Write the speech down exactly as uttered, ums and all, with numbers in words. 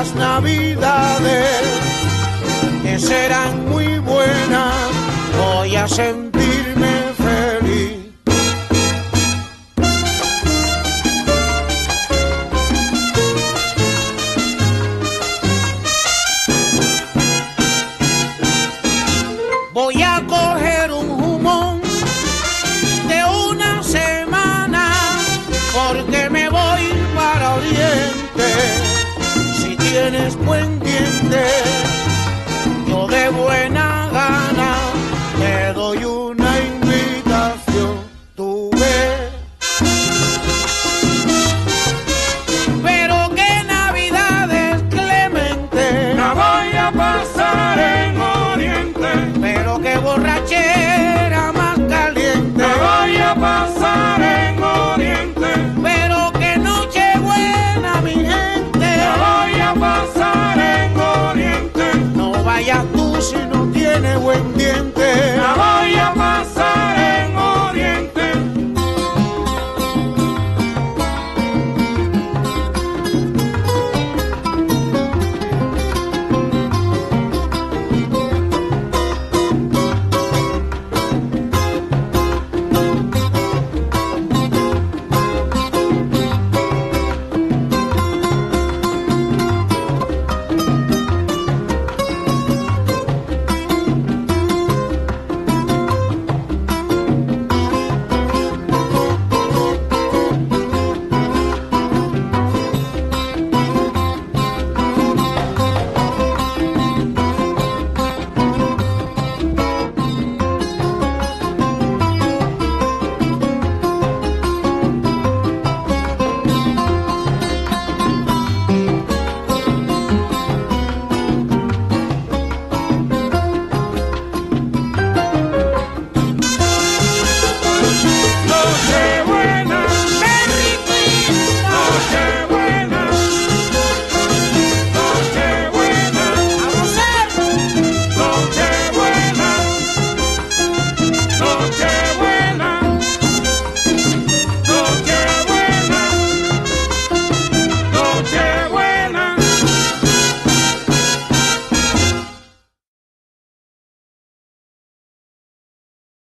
las navidades, que serán muy buenas, voy a sentirme feliz. Voy a coger un jumón de una semana, porque me voy para Oriente. Si tienes buen diente, yo de buena gana te doy una invitación. Tú ves, pero qué navidades, Clemente, la voy a pasar en Oriente. Pero qué borrachera más caliente, la voy a pasar en Oriente. Pero qué noche buena, mi gente, la voy a pasar en Oriente. No vayas tú si no tienes buen diente, la voy a pasar en Oriente. Noche